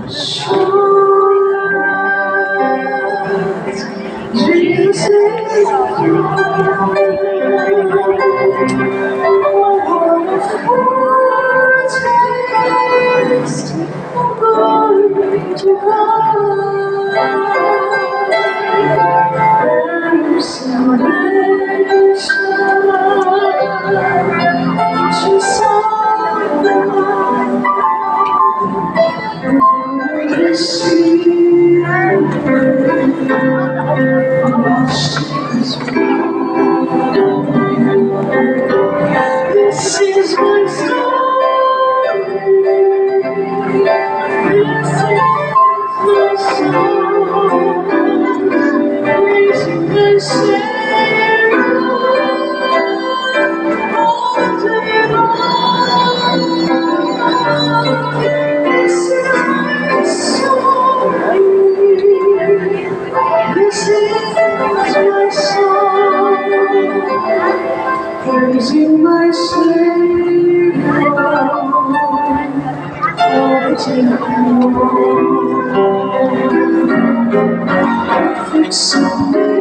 Jesus is glory to God. This is my story. This is my song. Praising my Savior all day long. This is my story. This is my song. Praising my Savior all day long. Perfect submission.